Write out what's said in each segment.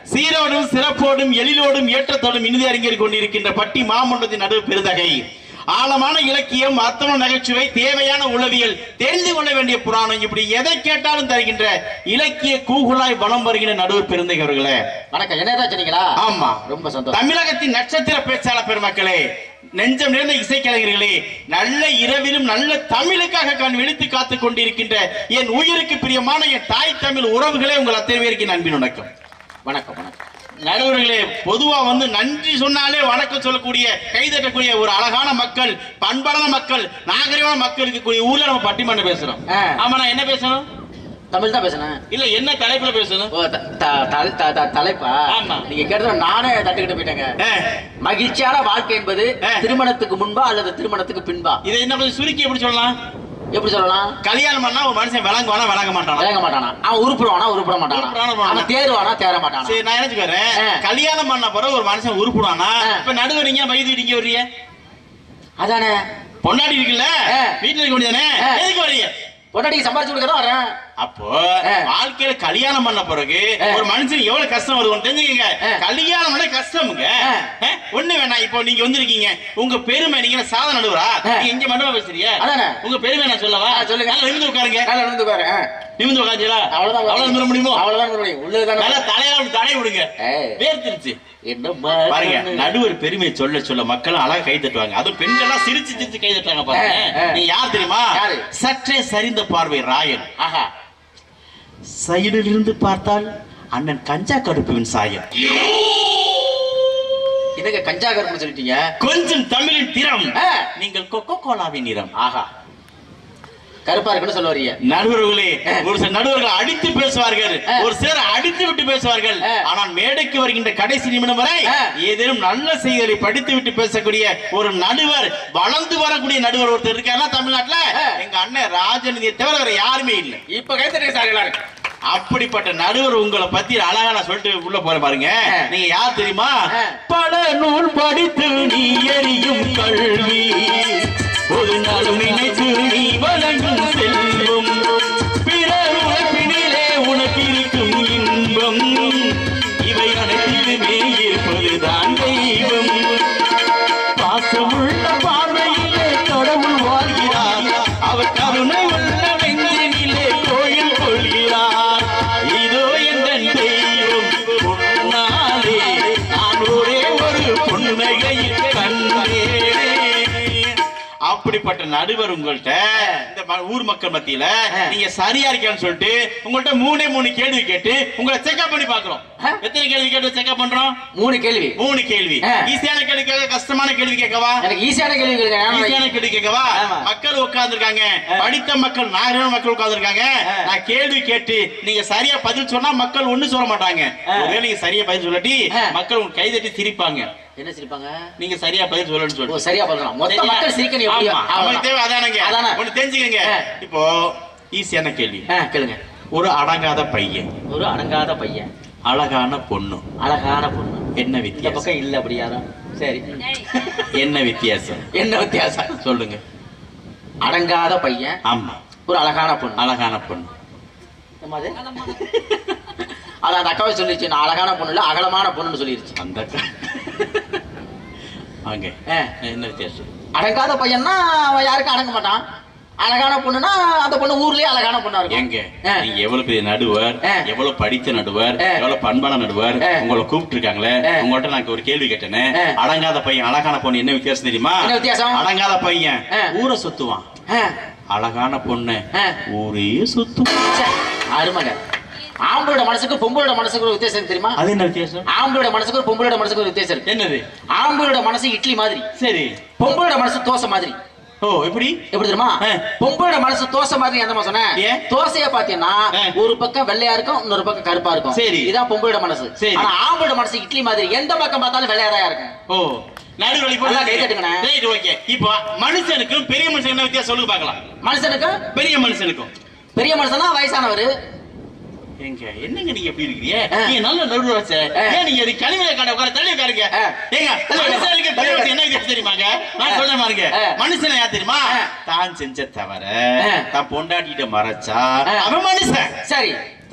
சீரோடும் சிறப்போடும் எழிலோடும் ஏற்றத்தோடும் இனிது அறிஞர் கொண்டிருக்கின்ற பட்டி மாமன்றத்தின் நடுவு பெருதகை ஆழமான இலக்கியம், அர்த்தமான நகைச்சுவை, தேவையான உளவியல், தெரிந்து கொள்ள வேண்டிய புராணம், இப்படி எதை கேட்டாலும் தருகின்ற இலக்கிய கூகுளாய் வலம் வருகின்ற நடுவர் பெருந்தகை அவர்களே வணக்கம். என்னதான் சொன்னீங்களா? ஆமா, ரொம்ப சந்தோஷம். தமிழகத்தின் நட்சத்திர பேச்சாளர் பெருமக்களே, நெஞ்சம் நிறைந்த இசைக்கலைஞர்களே, நல்ல இரவிலும் நல்ல தமிழுக்காக கண் விழித்து காத்துக் கொண்டிருக்கின்ற என் உயிருக்கு பிரியமான என் தாய் தமிழ் உறவுகளே, உங்கள் அத்தனை பேருக்கு அன்பின் வணக்கம். வணக்கம் வணக்கம். நடுவர்களே, பொதுவா நன்றி சொன்னாலே வணக்கம் சொல்லக்கூடிய, கைதட்டக்கூடிய ஒரு அழகான மக்கள், பண்பான மக்கள், நாகரிகமான மக்கள் இருக்கக்கூடிய ஊர்ல நம்ம பட்டிமன்றம் பேசுறோம். ஆமா, நான் என்ன பேசணும்? தமிழ் தான் பேசணும். இல்ல, என்ன தலைப்புல பேசணும்? தலைப்பா? ஆமா, நீங்க கேட்டத நானே தட்டுக்கிட்டு போயிட்டேங்க. மகிழ்ச்சியான வாழ்க்கை என்பது திருமணத்துக்கு முன்பா அல்லது திருமணத்துக்கு பின்பா? இதை என்ன கொஞ்சம் சுருக்கி எப்படி சொல்லலாம்? எப்படி சொல்லலாம்? கல்யாணம் பண்ணா ஒரு மனுஷன் விளங்குவானா விளங்க மாட்டானா? அவன் உருப்படுவானா உருப்பட மாட்டானா? அவன் தேருவானா தேர மாட்டானா? சரி, நான் என்ன சொல்றேன், கல்யாணம் பண்ண பிறகு ஒரு மனுஷன் உருப்படுவானா? இப்ப நடுவரீங்க வயது வர்றீங்க, அதானே பொண்டாடி இருக்குல்ல, வீட்டுல இருக்க வேண்டியதானே, எதுக்கு வரீங்க? பொண்டாட்டிக்கு சம்பாதிச்சு கொடுக்கதான் வரேன். அப்போ வாழ்க்கையில கல்யாணம் பண்ண பிறகு ஒரு மனுஷன் எவ்வளவு கஷ்டம் வருவோம் தெரிஞ்சுக்கங்க. கல்யாணம் கஷ்டமுங்க ஒண்ணு வேணாம். இப்போ நீங்க வந்திருக்கீங்க, உங்க பெருமை, நீங்க சாதனை நடுவரா, எங்க மண்டபம் பேசுறீங்க, உங்க பெருமை நான் சொல்லவா? சொல்லுங்க. நிமிந்து உட்காருங்க. நிமிந்து உட்காரு. நிமிந்து உட்காந்துங்களா? அவ்வளவுதான். அவ்வளவு முடியுமோ? அவ்வளவுதான் முடியும். உள்ளதான தலையால தடை விடுங்க, வேர்த்திருச்சு. என்ன பாருங்க, நடுவர் பெருமையை சொல்ல சொல்ல மக்கள் அழகா கை தட்டுவாங்க. அதுவும் பெண்கள்லாம் சிரிச்சு சிரிச்சு கை தட்டுவாங்க. பாருங்க, நீ யார் தெரியுமா? சற்றே சரிந்த பார்வை ராயன். ஆஹா, சைடில் இருந்து பார்த்தால் அண்ணன் கஞ்சா கருப்புவின் சாயல். இதுக்கு கஞ்சா கருப்பு சொல்லிட்டீங்க. கொஞ்சம் தமிழின் திறம், நீங்கள் கொக்கோ கோலாவின் நிறம். ஆஹா, கருப்பா இருக்குன்னு சொல்ல வரீங்க. நடுவர்களே, ஒரு சில நடுவர்கள் அடித்து பேசுவார்கள், ஒரு சிலர் அடித்து விட்டு பேசுவார்கள். ஆனால் மேடைக்கு வருகின்ற கடைசி நிமிடம் வரை ஏதேனும் நல்ல செய்திகளை படித்து விட்டு பேசக்கூடிய ஒரு நடுவர், வளர்ந்து வரக்கூடிய நடுவர் ஒருத்தர் இருக்காருன்னா தமிழ்நாட்டுல எங்க அண்ணன் ராஜநிதியை தவிர வேற யாருமே இல்லை. இப்ப கைத்தட்டே சார் எல்லாரும். அப்படிப்பட்ட நடுவர் உங்களை பத்தி அழகா நான் சொல்லிட்டு உள்ள போற பாருங்க. நீங்க யார் தெரியுமா? பல நூல் படித்து நீ எரியும் கல்வி, ஒரு நாள் நினைத்து நீ வழங்கும் செல்வம், பிறர் உழைப்பினிலே உனக்கு இருக்கும் இன்பம், இவை அனைத்திலுமே இருப்பதுதான் தெய்வம். பாசமுள்ள பார்வையிலே கடவுள் வாழ்கிறார், அவர் கருணை உள்ள நெஞ்சினிலே கோயில் கொள்கிறார். இதோ என் தெய்வம் பொன்னாலே நான் ஒரே ஒரு புன்னகையில் கண்டேனே. அப்படிப்பட்ட நடுவர் உங்கள்கிட்ட இந்த ஊர் மக்கள் மத்தியில நீங்க சரியா இருக்கேன்னு சொல்லிட்டு உங்கள்கிட்ட 3 கேள்வி கேட்டு உங்களை செக்அப் பண்ணி பாக்குறோம். எத்தனை கேள்வி கேட்டு செக்அப் பண்றோம்? 3 கேள்வி. ஈஸியான கேள்வி கேட்க, கஷ்டமான கேள்வி கேட்கவா? எனக்கு ஈஸியான கேள்வி கேட்கவா? மக்கள் உட்கார்ந்து இருக்காங்க, படித்த மக்கள், நாகரிக மக்கள் உட்கார்ந்து இருக்காங்க. நான் கேள்வி கேட்டு நீங்க சரியா பதில் சொன்னா மக்கள் ஒண்ணு சொல்ல மாட்டாங்க. ஒருவேளை நீங்க சரியா பதில் சொல்லட்டி மக்கள் உங்களுக்கு கைதட்டி சிரிப்பாங்க. என்ன சிரிப்பாங்க? நீங்க சரியா பதில் சொல்லணும்னு சொல்லுங்க. சரியா பதில் மொத்த மக்கள் சிரிக்கணும். அவங்களுக்கு தேவை அதானங்க. ஒண்ணு தெரிஞ்சுக்கங்க. இப்போ ஈஸியான கேள்வி கேளுங்க. ஒரு அடங்காத பையன், அழகான பொண்ணு, என்ன வித்தியாசம்? பக்கம் இல்ல அப்படியாதான். சரி, என்ன வித்தியாசம் சொல்லுங்க. அடங்காத பையன், ஆமா, ஒரு அழகான பொண்ணு. அது அந்த அக்காவை சொல்லிச்சு, நான் அழகான பொண்ணு இல்ல அகலமான பொண்ணுன்னு சொல்லிருச்சு அந்த அக்கா. என்ன வித்தியாசம்? அடங்காத பையன்னா அவன் யாருக்கும் அடங்க மாட்டான். அழகான பொண்ணுனா அந்த பொண்ணு ஊர்லயே அழகான பொண்ணா இருக்கும். எங்க நீங்க எவ்வளவு பெரிய நடுவர், எவ்வளவு படித்த நடுவர், எவ்வளவு பண்பான நடுவர், உங்களை கூப்பிட்டு இருக்காங்களே. உங்கள்ட்ட நான் ஒரு கேள்வி கேட்டேன்னு, அடங்காத பையன் அழகான பொண்ணு என்ன வித்தியாசம் தெரியுமா? அடங்காத பையன் ஊரை சுத்துவான், அழகான பொண்ணு ஊரே சுத்துவான். அருமங்க. ஆம்பளோட மனசுக்கு பொம்பளோட மனசுக்கு ஒரு வித்தியாசம் தெரியுமா? அது என்ன வித்தியாசம்? ஆம்பளோட மனசுக்கு ஒரு பொம்பளோட மனசுக்கு ஒரு வித்தியாசம் இருக்கு. என்னது? ஆம்பளோட மனசு இட்லி மாதிரி, சரி, பொம்பளோட மனசு தோசை மாதிரி. ஓ, எப்படி தெரியுமா? பொம்பளோட மனசு தோசை மாதிரி. அந்த சொன்ன தோசைய பாத்தீங்கன்னா ஒரு பக்கம் வெள்ளையா இருக்கும், இன்னொரு பக்கம் கருப்பா இருக்கும். சரி, இதான் பொம்பளோட மனசு. ஆனா ஆம்பளோட மனசு இட்லி மாதிரி, எந்த பக்கம் பார்த்தாலும் வெள்ளையாதான் இருக்கும். ஓ, நடுவழி இப்போ மனுஷனுக்கும் பெரிய மனுஷன் என்ன வித்தியாசம் சொல்லுங்க பாக்கலாம். மனுஷனுக்கும் பெரிய மனுஷனா வயசானவர். என்னங்க நீங்க எப்படி இருக்கீங்க? நீங்க நல்ல நடுவர் வச்ச ஏன் நீங்க கழிவுல கடை உட்கார தள்ளி உட்காருங்க. என்ன வித்தியாசம் தெரியுமாங்க? நான் சொல்றேன் பாருங்க. மனுஷன் யார் தெரியுமா? தான் செஞ்ச தவற தான் பொண்டாட்டிட்ட மறைச்சா அவன் மனுஷன். சரி,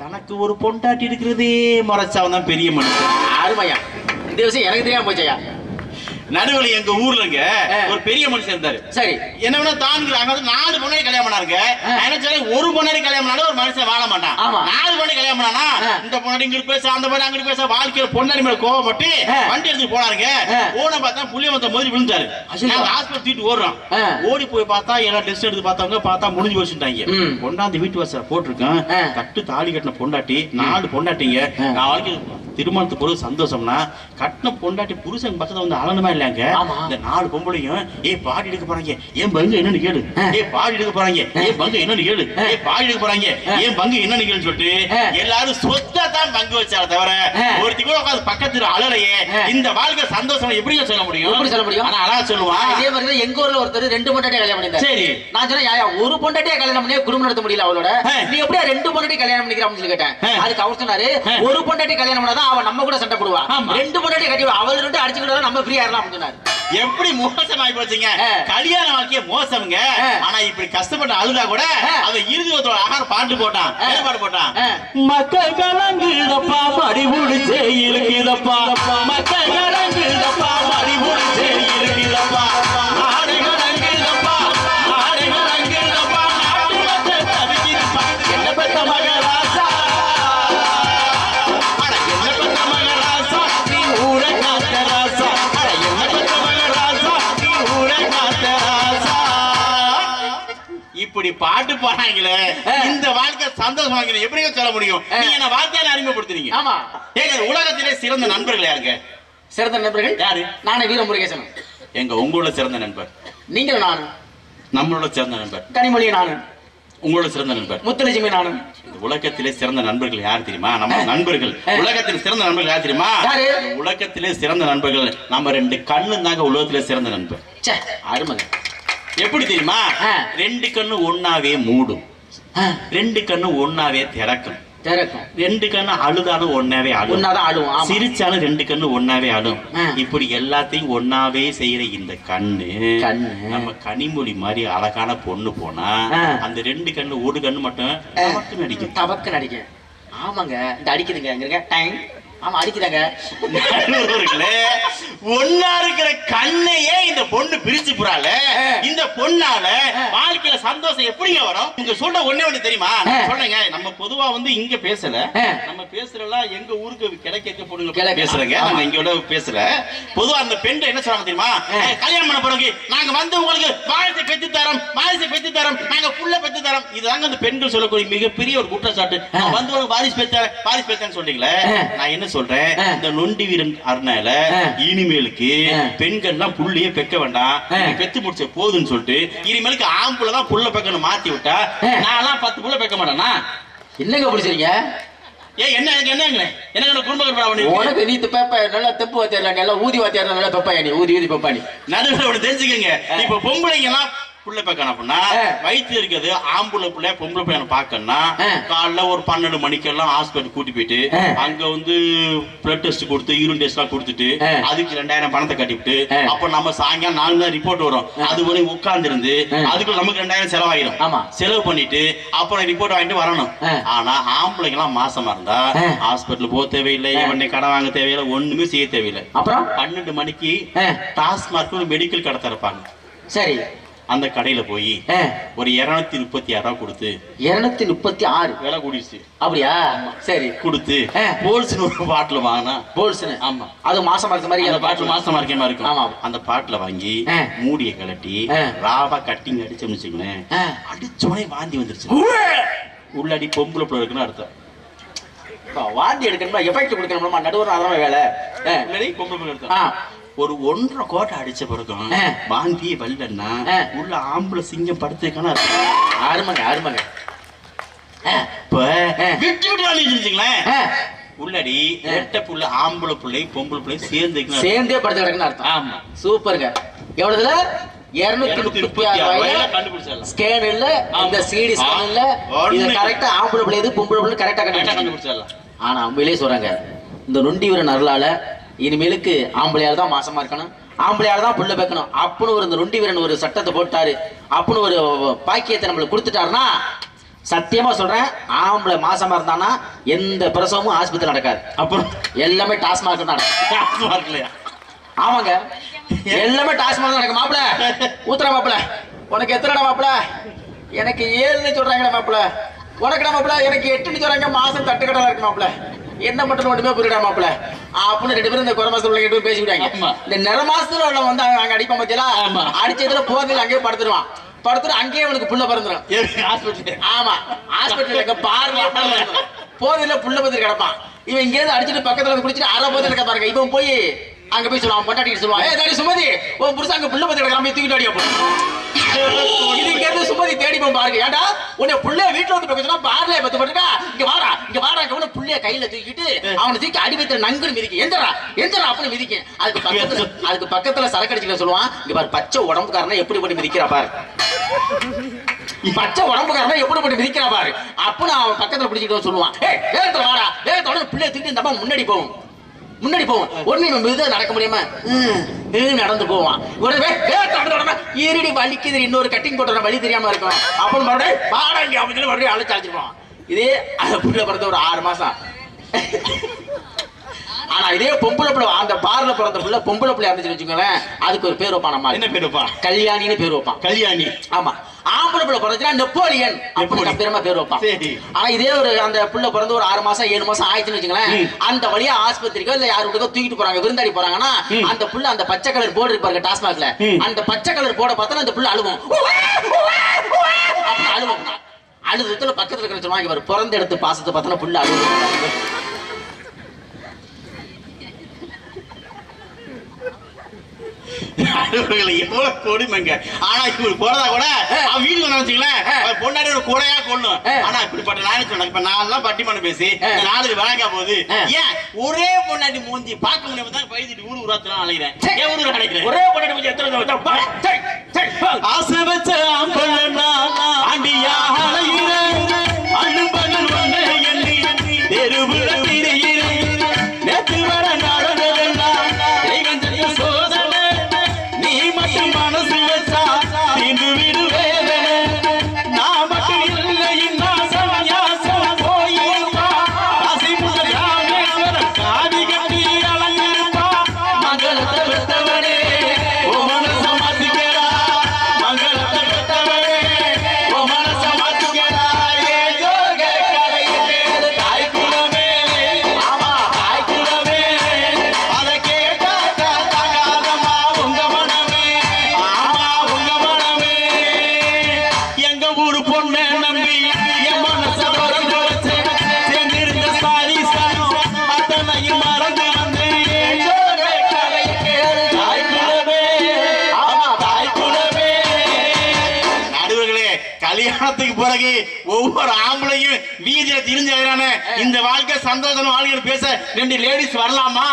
தனக்கு ஒரு பொண்டாட்டி இருக்கிறதே முறைச்சவன் தான் பெரிய மனுஷன். அருமையா, இந்த விஷயம் எனக்கு தெரியாம போச்சையா. நடுவுல எங்க ஊர்லங்க ஒரு பெரிய மனுஷன் இருந்தாரு. சரி, என்ன தாங்க 4 பொண்ணாடி கல்யாணம் பண்ணாருங்க. ஒரு பொண்ணாடி கல்யாணம் பண்ணாலும் ஒரு மனுஷன் வாழ மாட்டான். 4 பொண்ணாடி கல்யாணம் பண்ணா இந்த பொண்ணாடி இங்கிட்டு பேச, அந்த பொண்ணு அங்கிட்டு பேச, வாழ்க்கையில பொண்ணாடி மேல கோவப்பட்டு வண்டி எடுத்து போனாருங்க. போன பார்த்தா புள்ளிய மொத்த மோதி விழுந்தாரு. ஹாஸ்பிட்டல் தூக்கிட்டு ஓடுறோம். ஓடி போய் பார்த்தா எல்லாம் டெஸ்ட் எடுத்து பார்த்தவங்க பார்த்தா முடிஞ்சு வச்சுட்டாங்க. கொண்டாந்து வீட்டு வாசல் போட்டிருக்கேன். கட்டு தாலி கட்டின பொண்டாட்டி 4 பொண்டாட்டிங்க. நான் வாழ்க்கை திருமணத்துக்கு பொருள் சந்தோஷம்னா கட்டின பொண்டாட்டி புருஷன் பக்கத்துல வந்து அலனுமா இல்லைங்க. இந்த 4 பொம்பளையும் பாடி எடுக்க போறாங்க, ஏன் பங்கு என்னன்னு கேளு, பாடி எடுக்க போறாங்க, ஏன் பங்கு என்னன்னு கேளு, பாடி எடுக்க போறாங்க, ஏன் பங்கு என்னன்னு கேளுன்னு சொல்லிட்டு எல்லாரும் சொத்தா தான் பங்கு வச்சால தவிர ஒருத்தி கூட உட்காந்து பக்கத்துல அழலையே. இந்த வாழ்க்கை சந்தோஷம் எப்படிங்க சொல்ல முடியும்? எப்படி சொல்ல முடியும்? ஆனா அழகா சொல்லுவான். இதே மாதிரி எங்க ஊர்ல ஒருத்தர் 2 பொண்டாட்டியை கல்யாணம் பண்ணிருந்தாரு. சரி, நான் சொன்னேன் ஒரு பொண்டாட்டியை கல்யாணம் பண்ணி குடும்பம் நடத்த முடியல அவளோட, நீ எப்படியா 2 பொண்டாட்டி கல்யாணம் பண்ணிக்கிற அப்படின்னு சொல்லி கேட்டேன். அதுக்கு அவர் சொன்னாரு, ஒரு பொண்டாட்டி கல்யாணம் பண்ணாதான் அவன் நம்ம கூட சண்டை போடுவா, 2 பொண்டாட்டி கட்டி அவள் 2 அடிச்சுக்கிட்டா நம்ம ஃப்ரீயா இருக்கலாம் அப்படின்னு சொன்னாரு. எப்படி மோசமாயி போச்சுங்க கல்யாண வாழ்க்கைய மோசம்ங்க. ஆனா இப்படி கஷ்டப்பட்டு அழுதா கூட அவன் இறுதியோட ஆகார பாட்டு போட்டான். பாட்டு போட்டான், மக்கள் கலங்குதப்பா மடி முடிச்சே இருக்குதப்பா, மக்கள் கலங்குதப்பா மடி முடிச்சே இருக்குதப்பா, ஆடை கலங்குதப்பா, ஆடை கலங்குதப்பா, நாட்டு மக்கள் தவிக்குதப்பா, என்ன பெத்த மகராசா, அட என்ன பெத்த மகராசா, நீ ஊரை காத்த ராசா, அட என்ன பெத்த மகராசா, நீ ஊரை காத்த ராசா. இப்படி பாட்டு பாடுறாங்களே, இந்த வாழ்க்கை சந்தோஷமா எப்படிங்க சொல்ல முடியும்? நீங்க என்ன வாழ்க்கையில அறிமுகப்படுத்துறீங்க. ஆமா, ஏங்க உலகத்திலே சிறந்த நண்பர்கள் யாருங்க? சிறந்த நண்பர்கள் யாரு? நானே வீரமுருகேசன். எங்க உங்களோட சிறந்த நண்பர் நீங்க? நானு. நம்மளோட சிறந்த நண்பர் கனிமொழி. நானு. உங்களோட சிறந்த நண்பர் முத்துலட்சுமி. நானு. உலகத்திலே சிறந்த நண்பர்கள் யார் தெரியுமா? நம்ம நண்பர்கள். உலகத்தில் சிறந்த நண்பர்கள் யார் தெரியுமா? உலகத்திலே சிறந்த நண்பர்கள் நம்ம 2 கண்ணு தாங்க உலகத்திலே சிறந்த நண்பர். அருமைங்க. எப்படி தெரியுமா? 2 கண்ணு ஒன்னாவே மூடும், 2 கண்ணு ஒன்னாவே திறக்கும், 2 கண்ணு அழுதாலும் ஒன்னாவே அழும், சிரிச்சாலும் 2 கண்ணு ஒன்னாவே அழும். இப்படி எல்லாத்தையும் ஒன்னாவே செய்யற இந்த கண்ணு நம்ம கனிமொழி மாதிரி அழகான பொண்ணு போனா அந்த 2 கண்ணு ஒரு கண்ணு மட்டும் தவக்கு நடிக்கும், தவக்கு நடிக்கும். ஆமாங்க, இந்த அடிக்குதுங்க டைம். ஆமா, அடிக்குதாங்க. ஒன்னா இருக்கிற கண்ணையே இந்த பொண்ணு பிரிச்சு புறால, இந்த பொண்ணால வாழ்க்கையில சந்தோஷம் எப்படிங்க வரும்? நீங்க சொல்ற ஒண்ணு தெரியுமா? சொல்லுங்க. நம்ம பொதுவா வந்து இங்க பேசல, நம்ம பேசுறலாம் எங்க ஊருக்கு கிடைக்க பொண்ணுங்க பேசுறங்க, நம்ம இங்க பேசல. பொதுவா அந்த பெண் என்ன சொல்றாங்க தெரியுமா? கல்யாணம் பண்ண போறோம், நாங்க வந்து உங்களுக்கு வாரிசை பெற்று தரோம், வாரிசை பெற்று தரோம், நாங்க புள்ள பெற்று தரோம். இதுதாங்க அந்த பெண்கள் சொல்லக்கூடிய மிகப்பெரிய ஒரு குற்றச்சாட்டு. வந்து ஒரு வாரிசு பெற்ற வாரிசு பெற்றேன்னு சொல்றீங்களே. நான் என்ன சொல்றேன், இந்த நொண்டி வீரன் அருணால இனிமேலுக்கு பெண்கள் எல்லாம் புள்ளையே பெக்க வேண்டாம், பெத்து முடிச்ச போதுன்னு சொல்லிட்டு இனிமேலுக்கு ஆம்புலதான் புள்ள பெக்கணும் மாத்தி விட்டா நான் 10 புள்ள பெக்க மாட்டேனா? என்னங்க பிடிச்சிருங்க? என்ன குடும்ப உனக்கு நீ பெப்ப நல்லா தெப்பு வாத்தியார், நல்லா ஊதி வாத்தியார், நல்லா பெப்பாயா நீ ஊதி ஊதி பெப்பா நீ. நடுவில் தெரிஞ்சுக்கங்க. இப்ப பொம்பளைங்க எல்லாம் புள்ள பெக்கணும் அப்படின்னா வயிற்றுல இருக்கிறது ஆம்புல பிள்ளை பொம்பளை பிள்ளை பாக்கணும்னா காலைல ஒரு 12 மணிக்கெல்லாம் ஹாஸ்பிட்டல் கூட்டி போயிட்டு அங்க வந்து பிளட் டெஸ்ட் கொடுத்து யூரின் டெஸ்ட் எல்லாம் கொடுத்துட்டு அதுக்கு 2000 பணத்தை கட்டிவிட்டு அப்ப நம்ம சாயங்காலம் 4 நாள் ரிப்போர்ட் வரும், அது வரை உட்கார்ந்து இருந்து அதுக்குள்ள நமக்கு 2000 செலவாயிடும். செலவு பண்ணிட்டு அப்புறம் ரிப்போர்ட் வாங்கிட்டு வரணும். ஆனா ஆம்பளைங்க எல்லாம் மாசமா இருந்தா ஹாஸ்பிட்டல் போக தேவையில்லை, இவனை கடை வாங்க தேவையில்லை, ஒண்ணுமே செய்ய தேவையில்லை. அப்புறம் 12 மணிக்கு டாஸ்மார்க் மெடிக்கல் கடை திறப்பாங்க. சரி, அந்த கடையில போய் ஒரு 236 ரூபா கொடுத்து 236 விலை கூடிச்சு. அப்படியா? சரி, கொடுத்து போல்ஸ்னு ஒரு பாட்டில் வாங்கினா போல்ஸ்னு. ஆமா, அது மாசமா இருக்க மாதிரி அந்த பாட்டில் மாசமா இருக்க மாதிரி இருக்கும். ஆமா, அந்த பாட்டில வாங்கி மூடியை கலட்டி ராவா கட்டிங் அடிச்சோம்னு வச்சுக்கோங்களேன், அடிச்சோடனே வாந்தி வந்துருச்சு. உள்ளாடி பொம்பளை பிள்ளை இருக்குன்னு அர்த்தம். வாந்தி எடுக்கணுமா, எஃபெக்ட் கொடுக்கணுமா, நடுவர் அதெல்லாம் வேலை. பொம்பளை பிள்ளை எடுத்தோம். ஒரு 1.5 கோட்டை அடிச்ச பிறகும் வாந்தியே வரலன்னா உள்ள ஆம்பளை சிங்கம் படுத்துக்கான அருமைங்க அருமைங்க. விட்டு விட்டு வாங்கிங்களேன் உள்ளடி ரெட்டை புள்ள ஆம்பளை பிள்ளை பொம்பளை பிள்ளை சேர்ந்தே படுத்து கிடக்குன்னு அர்த்தம். ஆமா, சூப்பருங்க. எவ்வளவுல 236 ஸ்கேன் இல்ல, இந்த சிடி ஸ்கேன் இல்ல, இது கரெக்டா ஆம்பளை பிள்ளை இது பொம்பளை பிள்ளை கரெக்டா கண்டுபிடிச்சிடலாம். ஆனா உண்மையிலேயே சொல்றாங்க, இந்த நொண்டி வீரன் அருளால இனிமேலுக்கு ஆம்பளையால் தான் மாசமா இருக்கணும், ஆம்பளையால் தான் புள்ள வைக்கணும் அப்படின்னு ஒரு இந்த நொண்டி வீரன் ஒரு சட்டத்தை போட்டாரு, அப்படின்னு ஒரு பாக்கியத்தை நம்மளுக்கு கொடுத்துட்டாருன்னா சத்தியமா சொல்றேன், ஆம்பளை மாசமா இருந்தானா எந்த பிரசவமும் ஆஸ்பத்திரி நடக்காது. அப்புறம் எல்லாமே டாஸ்மாக் தான் நடக்கும். ஆமாங்க, எல்லாமே டாஸ்மாக் நடக்கும். மாப்பிள ஊத்துற மாப்பிள, உனக்கு எத்தனை மாப்பிள? எனக்கு 7ன்னு சொல்றாங்க மாப்பிள. உனக்கு மாப்பிள எனக்கு 8ன்னு சொல்றாங்க. மாசம் தட்டுக்கடலா இருக்கு மாப்பிள. என்ன பண்றது மட்டுமே புரியடா மாப்பிள அப்படின்னு 2 பேரும் இந்த குறை மாசத்துல கேட்டு பேசிக்கிட்டாங்க. இந்த நிற மாசத்துல உள்ள வந்து அங்க அடிப்பான் பத்தியா, அடிச்சதுல போதையில அங்கேயே படுத்துருவான். படுத்துட்டு அங்கேயே அவனுக்கு புள்ள பிறந்துடும். ஆமா, ஹாஸ்பிட்டல் போதையில புள்ள பத்திரி கிடப்பான். இவன் இங்கேயிருந்து அடிச்சுட்டு பக்கத்துல வந்து குடிச்சிட்டு அரை போதையில இருக்க பாருங்க. இவன் போய் அங்க போய் சொல்லுவான், பொண்டாட்டிட்டு சொல்லுவான், ஏ தாடி சுமதி உன் புருஷன் அங்க புள்ள பத்திரி கிடக்காம தூக்கிட்டு அடியா போ. இது இங்க சுமதி தேடி போய் பாருங்க. ஏன்டா உன்னை புள்ளைய வீட்டுல வந்து பக்கத்துல பார்ல பத்து போட்டுட்டா, இங்க வாடா இங்க வாடா, இங்க புள்ளைய கையில தூக்கிட்டு அவனை தூக்கி அடி வைத்த நங்குன்னு மிதிக்க, எந்தரா எந்தரா அப்படின்னு மிதிக்க. அதுக்கு பக்கத்துல சரக்கு அடிச்சுக்க சொல்லுவான், இங்க பாரு பச்சை உடம்புக்காரனா எப்படி பண்ணி மிதிக்கிறா பாரு, பச்சை உடம்புக்காரனா எப்படி பண்ணி மிதிக்கிறா பாரு அப்படின்னு அவன் பக்கத்துல பிடிச்சிட்டு சொல்லுவான். ஏ வேகத்துல வாடா, வேகத்தோட பிள்ளைய தூக்கிட்டு இந்த அம்மா முன்னாடி போகும். உடனே மித நடக்க முடியாம நடந்து போவான். உடனே ஏறி வலிக்குது, இன்னொரு கட்டிங் போட்டு வழி தெரியாம இருக்கும். அப்படின்னு மறுபடியும் பாடாங்க அப்படின்னு மறுபடியும் அழைச்சு அழைச்சிருப்பான். இதே புள்ள பிறந்த ஒரு 6 மாசம். ஆனா இதே பொம்பளை பிள்ளை, அந்த பார்ல பிறந்த பிள்ளை பொம்பளை பிள்ளை இருந்துச்சு வச்சுக்கோங்களேன், அதுக்கு ஒரு பேர் வைப்பான். நம்ம என்ன பேர் வைப்பான்? கல்யாணின்னு பேர் வைப்பான். கல்யாணி. ஆமா. ஆம்பளை பிள்ளை பிறந்துச்சுன்னா நெப்போலியன் அப்படி கம்பீரமா பேர் வைப்பான். ஆனா இதே ஒரு அந்த பிள்ளை பிறந்து ஒரு 6 மாசம் 7 மாசம் ஆயிடுச்சுன்னு வச்சுங்களேன், அந்த வழியா ஆஸ்பத்திரிக்கோ இல்ல யாரு வீட்டுக்கோ தூக்கிட்டு போறாங்க, விருந்தாடி போறாங்கன்னா அந்த புள்ள அந்த பச்சை கலர் போர்டு இருப்பாங்க டாஸ்மாக்ல, அந்த பச்சை கலர் போர்டை பார்த்தா அந்த புள்ள அழுவும். அப்படி அழுவும். அழுதுல பக்கத்துல இருக்கிற சொல்லுவாங்க, இவர் பிறந்த எடுத்து பாசத்தை பார்த்தா புள்ள அழுவும். எவ்வளவு கொடுமைங்க. ஆனா இப்ப போறதா கூட அவன் வீட்டுக்கு வச்சுங்களேன், பொண்டாடி ஒரு கூடையா கொள்ளும். ஆனா இப்படிப்பட்ட நாளை சொன்ன இப்ப நான் பட்டிமன்றம் பேசி 4 வேலைக்கா போகுது. ஏன் ஒரே பொண்டாட்டி மூஞ்சி பார்க்க முடியாம தான் பைத்திட்டு ஊரு உராத்தலாம் அழைக்கிறேன். ஏன் ஊரு அழைக்கிறேன்? ஒரே பொண்டாட்டி மூஞ்சி எத்தனை ஆசை வச்ச ஆண்டியா அழைகிறேன், அனுபவம் ஒன்று எண்ணி தெருவுல திரிகிறேன். நேற்று வர நடந்ததெல்லாம் சோதனை, நீ மட்டும் மனசு வச்சா தீண்டு விடு வேதனை. நான் மட்டும் இல்லை சமயாசம் போயிருப்பா, அசி முதல் ராமேஸ்வரம் காதி கட்டி அலங்கிருப்பா. மங்களத்தை பெற்றவனே ஓ மனச மாத்திக்கிறா, மங்களத்தை பெற்றவனே ஓ மனச மாத்திக்கிறா. ஏஜோக கரையில் தாய் குலமே, ஆமா தாய் குலமே, அதை கேட்டா தாங்காதமா உங்க மனமே, ஆமா உங்க மனமே. எங்க ஊரு பொண்ணு நம்பி என் மனச திறந்து வச்சு சேர்ந்திருந்த சாரி சாரம் அத்தனையும் மறந்து வந்து ஏஜோக கரையில் தாய் குலமே, ஆமா தாய் குலமே. நடுவர்களே, கல்யாணத்துக்கு பிறகு ஒவ்வொரு ஆம்பளையும் வீதியில திரிஞ்சான இந்த வாழ்க்கை சந்தோஷம் வாழ்க்கை பேச 2 லேடிஸ் வரலாமா?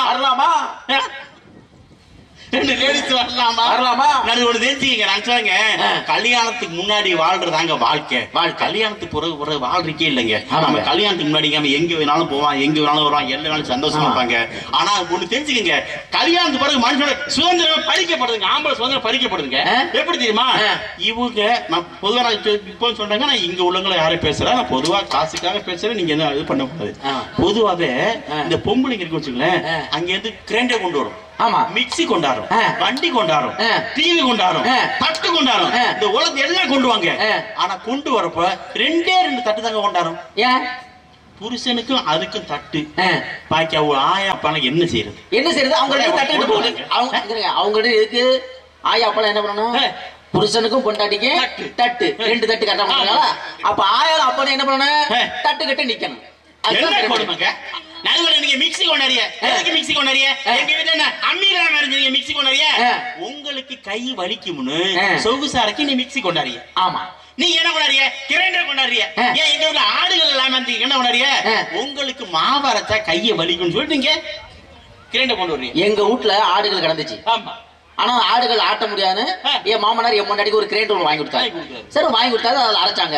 2 லேடிஸ் வரலாமா? நடுவோடு தெரிஞ்சுக்கங்க. நான் சொல்லுங்க, கல்யாணத்துக்கு முன்னாடி வாழ்றதாங்க வாழ்க்கை. கல்யாணத்துக்கு பிறகு வாழ்றக்கே இல்லைங்க. நம்ம கல்யாணத்துக்கு முன்னாடி எங்க வேணாலும் போவான், எங்க வேணாலும் வருவான், எல்லா நாளும் சந்தோஷமா இருப்பாங்க. ஆனா ஒண்ணு தெரிஞ்சுக்கங்க, கல்யாணத்துக்கு பிறகு மனுஷனோட சுதந்திரம் பறிக்கப்படுதுங்க. ஆம்பளை சுதந்திரம் பறிக்கப்படுதுங்க. எப்படி தெரியுமா? இவங்க நான் பொதுவா இப்போ சொல்றாங்க, நான் இங்க உள்ளவங்களை யாரும் பேசுறேன், நான் பொதுவா காசுக்காக பேசுறேன், நீங்க என்ன இது பண்ணக்கூடாது. பொதுவாவே இந்த பொம்பளைங்க இருக்கு வச்சுங்களேன், அங்க இருந்து கிரைண்டர் கொண்டு வரும், ஆமா மிக்ஸி கொண்டாடும், வண்டி கொண்டாடும், டிவி கொண்டாடும், தட்டு கொண்டாடும், இந்த உலகத்தை எல்லாம் கொண்டு வாங்க. ஆனா கொண்டு வரப்ப 2 தட்டு தாங்க கொண்டாடும். ஏன்? புருஷனுக்கும் அதுக்கும் தட்டு. பாக்கி அவங்க ஆயா அப்பா என்ன செய்யறது? அவங்க தட்டு போகுது. அவங்க எதுக்கு ஆயா அப்பா என்ன பண்ணணும்? புருஷனுக்கும் பொண்டாட்டிக்கு தட்டு 2 தட்டு கட்ட மாட்டாங்களா? அப்ப ஆயா அப்பா என்ன பண்ணணும்? தட்டு கட்டு நிக்கணும். அதுதான் கொடுமைங்க. நீங்க மிக்ஸி கொண்டாடிய, எதுக்கு மிக்ஸி கொண்டாடிய? எங்க வீட்டுல என்ன அம்மியில மறைஞ்சீங்க மிக்ஸி கொண்டாடிய? உங்களுக்கு கை வலிக்கும்னு சொகுசாரக்கு நீ மிக்ஸி கொண்டாடிய. ஆமா, நீங்க என்ன கொண்டாடிய? கிரைண்டர் கொண்டாடிய. ஏன் எங்க வீட்டுல ஆடுகள் எல்லாம் என்ன கொண்டாடிய? உங்களுக்கு மாவு அரைச்சா கையை வலிக்கும்னு சொல்லிட்டு நீங்க கிரைண்டர் கொண்டு வரீங்க. எங்க வீட்டுல ஆடுகள் கிடந்துச்சு. ஆமா, ஆனா ஆடுகள் ஆட்ட முடியாதுன்னு என் மாமனார் என் முன்னாடிக்கு ஒரு கிரைண்டர் வாங்கி கொடுத்தாரு. சரி வாங்கி கொடுத்தாரு, அதில் அரைச்சாங்க.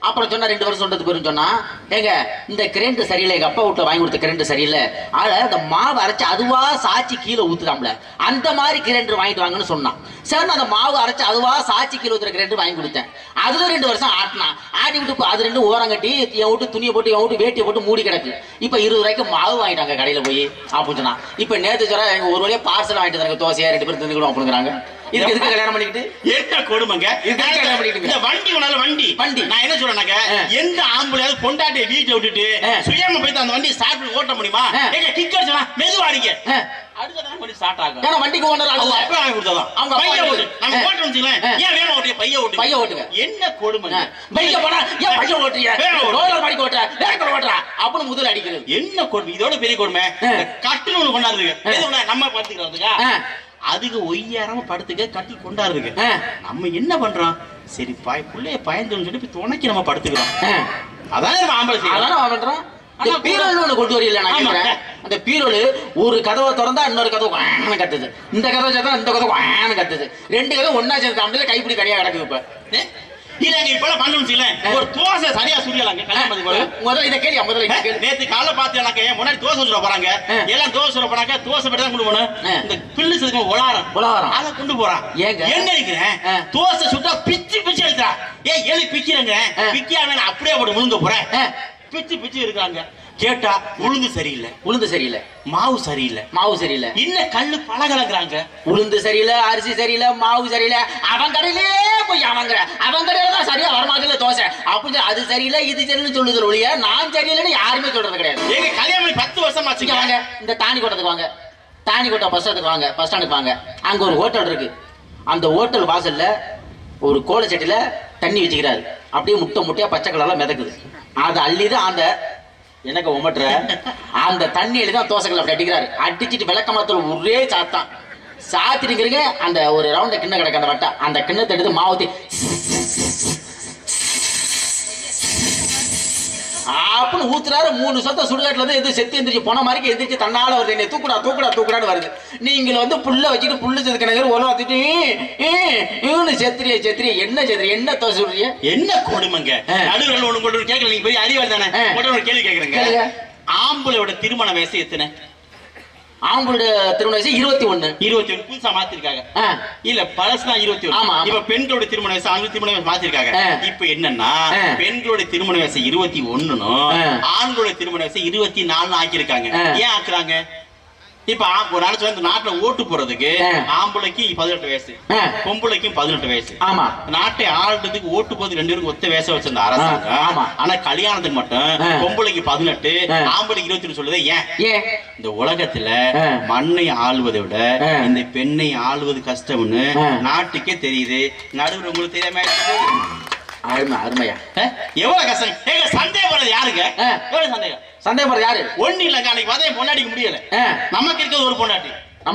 அப்புறம் சொன்னா 2 வருஷம் சொன்னது பேரும் சொன்னா, ஏங்க இந்த கிரைண்ட் சரியில்லை, எங்க அப்பா வீட்டுல வாங்கி கொடுத்த கிரைண்ட் சரியில்லை, ஆனா அந்த மாவு அரைச்சு அதுவா சாச்சி கீழே ஊத்துறாம்ல, அந்த மாதிரி கிரைண்டர் வாங்கிட்டு வாங்கன்னு சொன்னான். சரி, அந்த மாவு அரைச்சு அதுவா சாச்சி கீழே ஊத்துற கிரைண்டர் வாங்கி கொடுத்தேன். அதுல 2 வருஷம் ஆட்டினா, ஆட்டி விட்டு அது 2 ஓரம் கட்டி என் விட்டு துணியை போட்டு என் விட்டு வேட்டியை போட்டு மூடி கிடக்கு. இப்ப 20 ரூபாய்க்கு மாவு வாங்கிட்டாங்க கடையில போய் அப்படின்னு சொன்னா. இப்ப நேத்து சொல்ற எங்க ஒரு வழியா பார்சல் வாங்கிட்டு தராங்க, தோசையா 2 பேரும் தின்னுக்கணும் அப்படிங்கிறாங்க. இதுக்கு எதுக்கு கல்யாணம் பண்ணிக்கிட்டு என்ன கொடுமைங்க? கல்யாணம் பண்ணிக்கிட்டு வண்டி உனால வண்டி நான் என்ன சொல்றேன்னாக்க, எந்த ஆம்பளையாவது பொண்டாட்டியை வீட்டை விட்டுட்டு சுயமா போய் அந்த வண்டி ஸ்டார்ட் ஓட்ட முடியுமா? எங்க கிக் அடிச்சா மெதுவாடிங்க அடுத்ததான் பண்ணி ஸ்டார்ட் ஆகும். ஏன்னா வண்டிக்கு ஓனர் ஆளு அப்பா வாங்கி கொடுத்ததான் அவங்க பைய ஓட்டு நம்ம ஓட்ட வந்துங்களேன். ஏன் வேணும் ஓட்டிய பைய ஓட்டுங்க. என்ன கொடுமைங்க? பைய போனா ஏன் பைய ஓட்டுறியா? ரோலர் பைக் ஓட்டுற, வேகத்துல ஓட்டுற அப்படின்னு முதல்ல அடிக்கிறது. என்ன கொடுமை? இதோட பெரிய கொடுமை கட்டுன்னு ஒண்ணு கொண்டாடுறதுங்க. எதுனா நம்ம படுத்துக்கிறதுக்கா? அதுக்கு ஒய்யாரமா படுத்துக்க கட்டி கொண்டாடுறதுங்க. நம்ம என்ன பண்றோம்? சரி புள்ளைய பயந்துன்னு சொல்லி துணைக்கு நம்ம படுத்துக்கிறோம். அதானே நம்ம ஆம்பளை செய்யறோம். அதானே அவன் பண்றோம். அந்த பீரோல் ஒண்ணு கொண்டு வரல நான் கேக்குறேன். அந்த பீரோல் ஒரு கதவை திறந்தா இன்னொரு கதவு வான்னு கத்துது, இந்த கதவை சேர்த்தா இந்த கதவு வான்னு கத்துது, 2 கதவு ஒன்னா சேர்த்து அப்படியே கைப்பிடி கடையா கிடக்குது. இப்ப இல்லங்க இப்பெல்லாம் பண்ணணும். ஒரு தோசை சரியா சுரியலாங்க. முதல்ல இதை கேள்வி முதல்ல கேள்வி. நேத்து காலை பாத்தீங்கன்னாக்க முன்னாடி தோசை சுட போறாங்க, எல்லாம் தோசை சுட போறாங்க. தோசை பற்றி தான் கொண்டு போகணும். இந்த பில்லு செதுக்க உலாரம் அதை கொண்டு போறான். ஏங்க என்ன இருக்கிறேன்? தோசை சுட்டா பிச்சு பிச்சு எடுக்கிறா. ஏன் எழுதி பிக்கிறேங்க? பிக்காம அப்படியே போட்டு முழுங்க போறேன். பிச்சு பிச்சு இருக்காங்க. கேட்டா உளுந்து சரியில்லை, மாவு சரியில்லை, இன்னும் கல்லு பழகலங்கிறாங்க. உளுந்து சரியில்லை, அரிசி சரியில்லை, மாவு சரியில்லை. அவன் கடையிலே போய் அவன் கடையில தான் சரியா வரமாதில்ல தோசை அப்படின்னு அது சரியில்லை இது சரியில்லைன்னு சொல்லுது ஒழிய நான் சரியில்லைன்னு யாருமே சொல்றது கிடையாது. எங்க கல்யாணம் 10 வருஷம் ஆச்சு. வாங்க இந்த தானி கோட்டத்துக்கு வாங்க, தானி கோட்டை பஸ் ஸ்டாண்டுக்கு வாங்க. அங்க ஒரு ஹோட்டல் இருக்கு. அந்த ஹோட்டல் வாசல்ல ஒரு கோல சட்டியில தண்ணி வச்சுக்கிறாரு. அப்படியே முட்டையா பச்சை கலர்ல மிதக்குது. அதை அள்ளிதான் அந்த எனக்கு உமட்டுற அந்த தண்ணியில தான் தோசைகள் அப்படி அடிக்கிறாரு. அடிச்சுட்டு விளக்கமரத்துல ஒரே சாத்திருக்கிறீங்க. அந்த ஒரு ரவுண்ட கிண்ண கிடக்கு, அந்த வட்டா அந்த கிண்ணத்தை எடுத்து மாவத்தி அப்படின்னு ஊத்துறாரு. 3 சொத்த சுடுகாட்டுல இருந்து எது செத்து எந்திரிச்சு போன மாதிரி எந்திரிச்சு தன்னால வருது. என்ன தூக்குடான்னு வருது. நீங்க புல்ல வச்சுட்டு புல்லு செதுக்கினங்க உலகத்துட்டு செத்துறிய என்ன தோசை சுடுறிய? என்ன கொடுமைங்க? நடுவில் ஒண்ணு கொண்டு கேட்கல. நீங்க போய் அறிவாளி தானே ஒரு கேள்வி கேட்கறீங்க. ஆம்பளையோட திருமண வயசு எத்தனை? ஆம்பளுடைய திருமண வயசு 21 புதுசா மாத்திருக்காங்க. இல்ல பழசுதான் 21. இப்ப பெண்களோட திருமண வயசு ஆண்கள் திருமண வயசு மாத்திருக்காங்க. இப்ப என்னன்னா பெண்களோட திருமண வயசு 21 ஆண்களோட திருமண வயசு 24 ஆக்கியிருக்காங்க. ஏன் ஆக்குறாங்க? இப்ப ஒரு நாட்டுல ஓட்டு போறதுக்கு ஆம்பளைக்கு 18 வயசு, பொம்பளைக்கும் 18 வயசு. ஆமா, நாட்டை ஆளுறதுக்கு ஓட்டு போது 2 பேருக்கு ஒத்த வயசு வச்சிருந்த அரசாங்கம். ஆனா கல்யாணத்துக்கு மட்டும் பொம்பளைக்கு 18 ஆம்பளைக்கு 21 சொல்லுது. ஏன்? இந்த உலகத்துல மண்ணை ஆளுவதை விட இந்த பெண்ணை ஆளுவது கஷ்டம்னு நாட்டுக்கே தெரியுது. நடுவில் உங்களுக்கு தெரியாம அருமையா எவ்வளவு கஷ்டம். சந்தேகப்படுறது யாருங்க? எவ்வளவு சந்தேகப்படுறது யாரு? ஒண்ணு இல்லங்க. அன்னைக்கு வதைய பொண்டாட்டிக்க முடியல. நமக்கு இருக்குது ஒரு பொண்டாட்டி.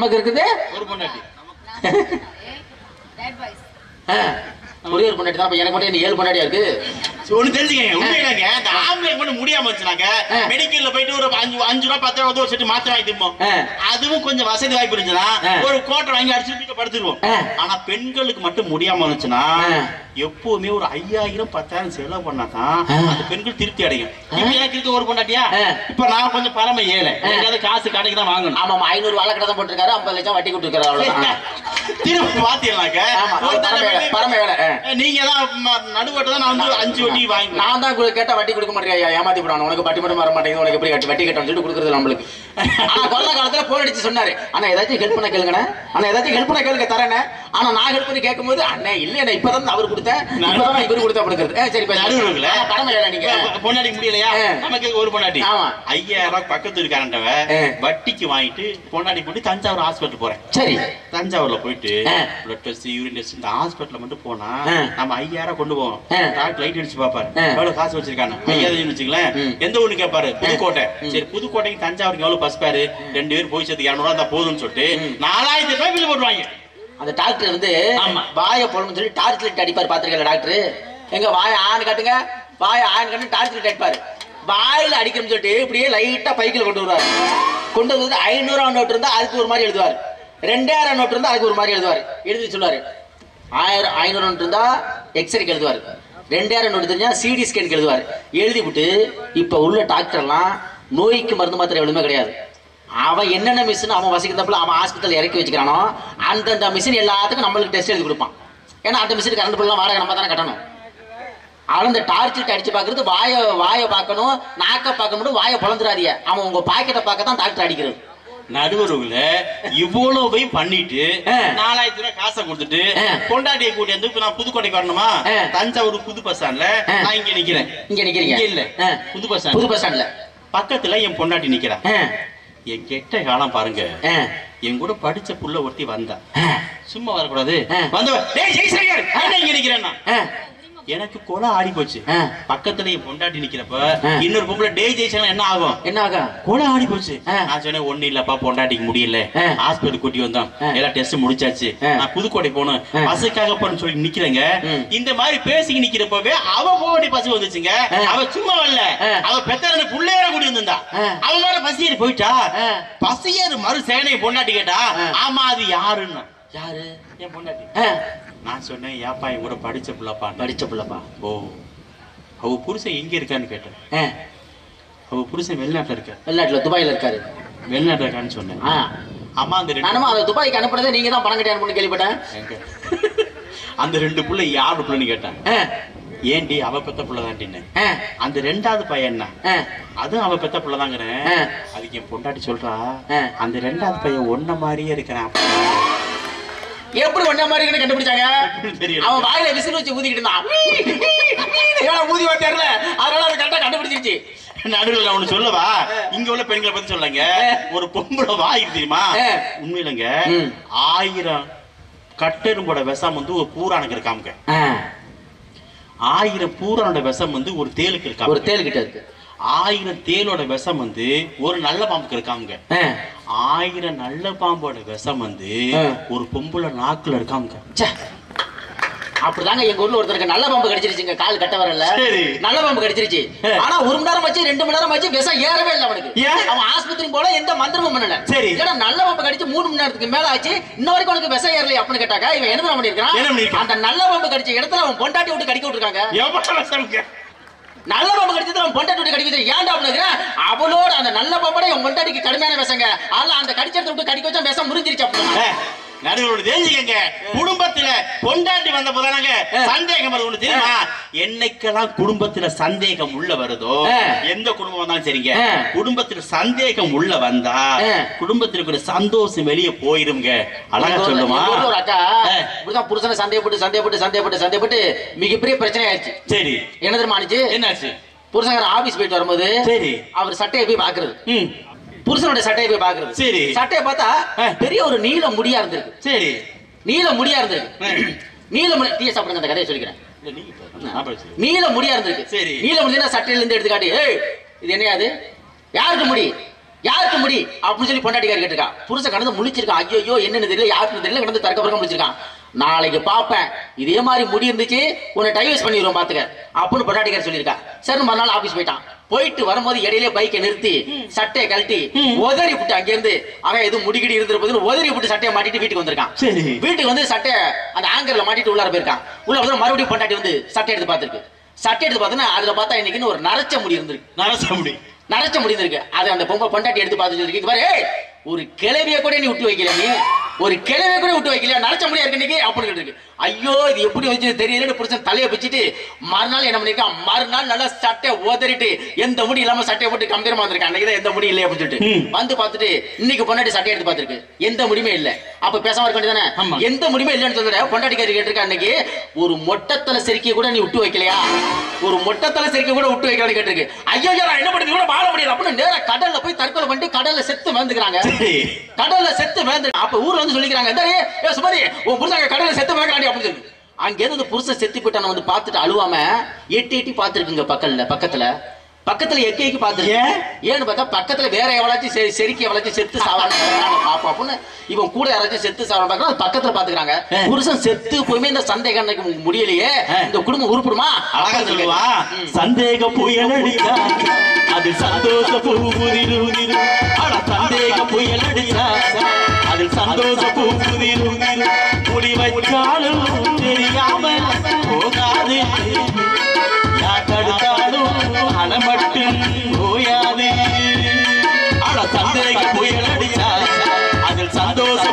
ஒரே ஒரு பொண்டாட்டி தான். எனக்கு மட்டும் 7 பொண்டாட்டியா இருக்கு. ஒண்ணு தெரிஞ்சுக்கங்க. உண்மையிலங்க இந்த ஆம்பளை மட்டும் முடியாம வச்சுனாங்க மெடிக்கல்ல போயிட்டு ஒரு 5 ரூபா 10 ரூபா ஒரு செட்டு மாத்திரை வாங்கி திருப்போம். அதுவும் கொஞ்சம் வசதி வாய்ப்பு இருந்துச்சுன்னா ஒரு கோட்டை வாங்கி அடிச்சுட்டு படுத்துருவோம். ஆனா பெண்களுக்கு மட்டும் முடியாம இருந்துச்சுன்னா எப்பவுமே ஒரு 5000 10,000 செலவு பண்ணாதான் அந்த பெண்கள் திருப்தி அடையும். இப்ப எனக்கு இருக்க ஒரு பொண்டாட்டியா? இப்ப நான் கொஞ்சம் பரம ஏழை, காசு கடைக்கு தான் வாங்கணும். ஆமா, 500 வாழை கடை தான் போட்டிருக்காரு, 50 லட்சம் வட்டி கொடுத்துருக்காரு. அவ்வளவுதான். திரும்ப பாத்தீங்கன்னாக்க பரம ஏழை. நீங்க தான் நடுவட்ட தான் நான் 5 வட்டி வாங்கி நான் தான் கேட்டா வட்டி கொடுக்க மாட்டேங்க, ஏமாத்தி போடுவாங்க. உனக்கு வட்டி மட்டும் வர மாட்டேங்குது, உனக்கு எப்படி வட்டி கட்டணும் சொல்லிட்டு கொடுக்குறது நம்மளுக்கு. ஆனா கொரோனா காலத்துல போன் அடிச்சு சொன்னாரு, ஆனா ஏதாச்சும் ஹெல்ப் பண்ண கேளுங்க, ஆனா ஏதாச்சும் ஹெல்ப் பண்ண கேளுங்க தரேன். ஆனா நான் ஹெல்ப் பண்ணி கேட்கும் போது அண்ணே இல்ல என்ன இப்பதான் அவர் கொடுத்தேன், இப்பதான் இவரு கொடுத்தா கொடுக்குறது. சரி நடுவுல பரம ஏழை. நீங்க பொண்டாடி முடியலையா? நமக்கு ஒரு பொண்டாட்டி 5000 ரூபாய் பக்கத்து இருக்காரண்டவ வட்டிக்கு வாங்கிட்டு பொண்டாடி போட்டு தஞ்சாவூர் ஹாஸ்பிட்டல் போறேன். சரி, தஞ்சாவூர்ல போயிட்டு பிளட் டெஸ்ட் யூரின் டெஸ்ட் இந்த ஹாஸ்பிட்டல்ல மட்டும் போனா நம்ம 5000 கொண்டு போவோம். டாக்டர் லைட் அடிச்சு பாப்பாரு, எவ்வளவு காசு வச்சிருக்காங்க 5000 வச்சுங்களேன். எந்த ஊரு கேட்பாரு? புதுக்கோட்டை. சரி, புதுக்கோட்டைக்கு தஞ்சாவூருக்கு எவ்வளவு பஸ் பாரு, 2 பேர் போய் சேர்த்து 200 ரூபாய் தான் போதும்னு சொல்லிட்டு 4000 ரூபாய் பில் போட்டுவாங்க. அந்த டாக்டர் வந்து வாய போடணும்னு சொல்லி டார்ச் லைட் அடிப்பாரு. பாத்துருக்கல டாக்டர்? எங்க வாய ஆண் காட்டுங்க, வாய ஆண் காட்டு டார்ச் லைட் அடிப்பாரு. வாயில அடிக்கணும்னு சொல்லிட்டு இப்படியே லைட்டா பைக்கில் கொண்டு வருவாரு. கொண்டு வந்து 500 நோட்டு இருந்தா அதுக்கு ஒரு மாதிரி எழுதுவாரு, 2000 நோட்டு இருந்தா அதுக்கு ஒரு மாதிரி எழுதுவாரு. எழுதி சொல்லுவாரு 500 நோட்டு இருந்தா எக்ஸ்ரேக்கு எழுதுவாரு, 2000 நோட்டு தெரிஞ்சா சிடி ஸ்கேன் எழுதுவார். எழுதி விட்டு இப்ப உள்ள டாக்டர்லாம் நோய்க்கு மருந்து மாத்திரை எவ்வளவுமே கிடையாது. அவன் என்னென்ன மிஷின் அவன் வசிக்கிறப்பல அவன் ஹாஸ்பிட்டல் இறக்கி வச்சுக்கிறானோ அந்தந்த மிஷின் எல்லாத்துக்கும் நம்மளுக்கு டெஸ்ட் எழுதி கொடுப்பான். ஏன்னா அந்த மிஷின் கரண்ட் பில்லாம் வாடகை நம்ம தானே கட்டணும். அவன் அந்த டார்ச் அடிச்சு பாக்குறது வாயை பார்க்கணும், நாக்க பார்க்கணும், வாயை பொழந்துடாதிய. அவன் உங்க பாக்கெட்டை பார்க்க தான் டாக்டர் அடிக்கிறது. நடுவருல இவ்வளவையும் பண்ணிட்டு 4000 ரூபாய் காசை கொடுத்துட்டு பொண்டாட்டியை கூட்டி வந்து நான் புதுக்கோட்டைக்கு வரணுமா? தஞ்சாவூர் புது பஸ் ஸ்டாண்ட்ல நான் இங்க நிக்கிறேன். இங்க நிக்கிறீங்க இல்ல புது பஸ் ஸ்டாண்ட்ல பக்கத்துல என் பொண்டாட்டி நிக்கிறான். என் கெட்ட காலம் பாருங்க. என் கூட படிச்ச புள்ள ஒருத்தி வந்தா. சும்மா வரக்கூடாது எனக்கு கொலை ஆடி போச்சு. பக்கத்துல என் பொண்டாட்டி நிக்கிறப்ப இன்னொரு பொம்பளை டேய் ஜெய்சன் என்ன ஆகும்? என்ன ஆகும்? கொலை ஆடி போச்சு. நான் சொன்னேன் ஒண்ணு இல்லப்பா, பொண்டாட்டிக்கு முடியல, ஹாஸ்பிட்டல் கூட்டி வந்தோம், எல்லாம் டெஸ்ட் முடிச்சாச்சு, நான் புதுக்கோட்டை போகணும், பஸ்ஸுக்காக போறேன்னு சொல்லி நிக்கிறேங்க. இந்த மாதிரி பேசி நிக்கிறப்பவே அவ போக பஸ் வந்துச்சுங்க. அவ சும்மா வரல, அவ பெத்தரனு புள்ளையோட கூட்டி வந்திருந்தா. அவ மேல பஸ் ஏறி போயிட்டா. பஸ் ஏறு மறு சேனை பொண்டாட்டி கேட்டா ஆமா அது யாருன்னா யாரு? என் பொண்டாட்டி. நான் சொன்னேன் ஏப்பா என் கூட படிச்ச புள்ளப்பா. ஓ அவ புருஷன் எங்க இருக்கான்னு கேட்டேன். அவ புருஷன் வெளிநாட்டுல துபாயில இருக்காரு. வெளிநாட்டுல இருக்கான்னு சொன்னேன். அம்மா அந்த துபாய்க்கு அனுப்புனதே நீங்க தான் பணம் கட்டி கேள்விப்பட்டேன். அந்த 2 புள்ள யாரு புள்ளன்னு கேட்டேன். ஏண்டி அவ பெத்த புள்ளதாண்டின்னு. அந்த 2வது பையன் அதுவும் அவ பெத்த புள்ளதாங்கிறேன். அதுக்கு என் பொண்டாட்டி சொல்றா அந்த 2வது பையன் ஒன்ன மாதிரியே இருக்கிறான். எப்படி ஒன்ன மாதிரி கண்டுபிடிச்சாங்க? அவன் வாயில விசில் வச்சு ஊதிக்கிட்டு இருந்தான். ஊதி தெரியல, அதனால அதை கரெக்டா கண்டுபிடிச்சிருச்சு. நடுவில் ஒண்ணு சொல்லவா? இங்க உள்ள பெண்களை பத்தி சொல்லுங்க. ஒரு பொம்பளை வாய் தெரியுமா? உண்மையிலங்க 1000 கட்டெரும்போட விஷம் வந்து ஒரு பூரானுக்கு இருக்காமுங்க. 1000 பூரானோட விஷம் வந்து ஒரு தேலுக்கு இருக்கா. ஒரு தேல் கிட்ட இருக்கு. 1000 தேலோட விஷம் வந்து ஒரு நல்ல பாம்புக்கு இருக்காங்க. 1000 நல்ல பாம்போட விஷம் வந்து ஒரு பொம்பளை நாக்குல இருக்காங்க. அப்படிதாங்க எங்க ஊர்ல ஒருத்தருக்கு நல்ல பாம்பு கடிச்சிருச்சுங்க. கால் கட்ட வரல, நல்ல பாம்பு கடிச்சிருச்சு. ஆனா 1 மணி நேரம் ஆச்சு, 2 மணி நேரம் ஆச்சு, விஷம் ஏறவே இல்லை அவனுக்கு. அவன் ஆஸ்பத்திரி போல எந்த மந்திரமும் பண்ணல. சரி ஏன்னா நல்ல பாம்பு கடிச்சு 3 மணி நேரத்துக்கு மேல ஆச்சு, இன்ன வரைக்கும் அவனுக்கு விஷம் ஏறல அப்படின்னு கேட்டாங்க. இவன் என்ன பண்ணிருக்கான்? அந்த நல்ல பாம்பு கடிச்ச இடத்துல அவன் பொண்டாட்டி விட்டு கடிக்க விட்டுருக்காங்க. நல்ல பாம்பு கடிச்சது அவன் பொண்டாட்டி விட்டு கடிக்க வச்சு ஏன்டா அப்படின்னு அவளோட அந்த நல்ல பாம்போட என் பொண்டாட்டிக்கு கடுமையான விஷங்க. அதனால அந்த கடிச்சத்தை விட்டு கடிக்க வச்சா விஷம் முறிஞ்சிருச்சு அப்படின்னு. நடுவோடு தெரிஞ்சுக்கங்க. குடும்பத்துல கொண்டாடி வந்த போதானாங்க சந்தேகம் வருது. ஒண்ணு தெரியுமா? என்னைக்கெல்லாம் குடும்பத்துல சந்தேகம் உள்ள வருதோ, எந்த குடும்பம் வந்தாலும் சரிங்க, குடும்பத்துல சந்தேகம் உள்ள வந்தா குடும்பத்திற்கு ஒரு சந்தோஷம் வெளியே போயிருங்க. அழகா சொல்லுமா? ஒரு அக்கா இப்படிதான் புருஷனை சந்தேகப்பட்டு மிகப்பெரிய பிரச்சனை ஆயிடுச்சு. சரி என்ன தெரியுமா ஆச்சு? என்னாச்சு? புருஷன் ஆபீஸ் போயிட்டு வரும்போது சரி அவர் சட்டையை போய் பாக்குறது. புருஷனோட சட்டையை போய் பாக்குறது. சரி சட்டையை பார்த்தா பெரிய ஒரு நீல முடியா இருந்திருக்கு. சரி நீல முடியா இருந்திருக்கு. நீல முடி டீ சாப்பிடுங்க, அந்த கதையை சொல்லிக்கிறேன். நீல முடியா இருந்திருக்கு. சரி நீல முடியா சட்டையில இருந்து எடுத்து காட்டி இது என்னையாது? யாருக்கு முடி அப்படின்னு சொல்லி பொண்டாட்டிக்காரி கேட்டிருக்கா. புருஷன் கடந்து முழிச்சிருக்கான். ஐயோ என்னன்னு தெரியல, யாருன்னு தெரியல, கடந்து தரக்க பிறக்க முழிச்சிருக்கான். நாளைக்கு பாப்பேன் இதே மாதிரி முடி இருந்துச்சு உன்னை டைவர்ஸ் பண்ணிடுவோம் பாத்துக்க அப்படின்னு பொண்டாட்டிக்காரி சொல்லியிருக்கா. சரி மறுநாள் ஆபீஸ் போயிட்டு வரும்போது இடையிலே பைக்கை நிறுத்தி சட்டையை கழட்டி உதறி விட்டு அங்கிருந்து அவன் எதுவும் முடிக்கிட்டு இருந்திருப்பது உதறி விட்டு சட்டையை மாட்டிட்டு வீட்டுக்கு வந்திருக்கான். வீட்டுக்கு வந்து சட்டையை அந்த ஆங்கர்ல மாட்டிட்டு உள்ளார போயிருக்கான். உள்ள வந்து மறுபடியும் பொண்டாட்டி வந்து சட்டை எடுத்து பார்த்திருக்கு. சட்டை எடுத்து பார்த்தோன்னா அதுல பார்த்தா இன்னைக்குன்னு ஒரு நரைச்ச முடி இருந்திருக்கு. நரைச்ச முடி இருக்கு. அது அந்த பொண்டாட்டி எடுத்து பார்த்து சொல்லிருக்கு, பாரு ஒரு கிளவிய கூட நீ விட்டு வைக்கல, நீ ஒரு கிளவிய கூட விட்டு வைக்கல, நரைச்ச முடியா இருக்கு இன்னைக்கு அப்படின்னு இருக்கு. ஐயோ இது எப்படி வச்சு தெரியல புருஷன் தலையை பிச்சுட்டு மறுநாள் என்ன பண்ணிருக்கான்? மறுநாள் நல்லா சட்டையை உதறிட்டு எந்த முடி இல்லாம சட்டையை போட்டு கம்பீரமா வந்திருக்கான். அன்னைக்கு எந்த முடி இல்லை அப்படின்னு சொல்லிட்டு வந்து பார்த்துட்டு இன்னைக்கு பொண்டாட்டி சட்டையை எடுத்து பார்த்திருக்கு, எந்த முடியுமே இல்லை. அப்ப பேசாம இருக்க வேண்டியதானே? எந்த முடியுமே இல்லைன்னு சொல்ற பொண்டாட்டிக்காரி கேட்டிருக்கா. அன்னைக்கு ஒரு மொட்டத்தலை செருக்கிய கூட நீ விட்டு வைக்கலையா? ஒரு மொட்டத்தலை செருக்கிய கூட விட்டு வைக்கலான்னு கேட்டிருக்கு. ஐயோ நான் என்ன பண்ணி கூட வாழ முடியாது அப்படின்னு நேரா கடல்ல போய் தற்கொலை பண்ணி கடல்ல செத்து மேந்துக்கிறாங்க. கடல்ல செத்து மேந்து அப்ப ஊர்ல வந்து சொல்லிக்கிறாங்க, சுமதி உன் புருஷன் கடல்ல செத்து மேய்க்கிறாண்டி அப்படின்னு சொல்லி. அங்க இருந்து புருஷன் செத்து போயிட்டான வந்து பார்த்துட்டு அழுவாம எட்டி பாத்துருக்குங்க. பக்கத்துல எக்கி பாத்துருக்கு. ஏன்னு பார்த்தா பக்கத்துல வேற எவ்வளாச்சும் செருக்கி எவ்வளாச்சும் செத்து சாவான்னு பாப்பா அப்படின்னு இவன் கூட யாராச்சும் செத்து சாவான்னு பக்கத்துல பாத்துக்கிறாங்க. புருஷன் செத்து போயுமே இந்த சந்தேகம் முடியலையே, இந்த குடும்பம் உருப்படுமா? அழகா சொல்லுவா. சந்தேக புயல் அடிச்சா அது சந்தோஷ பூதிரு, சந்தேக புயல் அடிச்சா அது சந்தோஷ பூதிரு, முடி வச்சாலும் தெரியாம போகாது.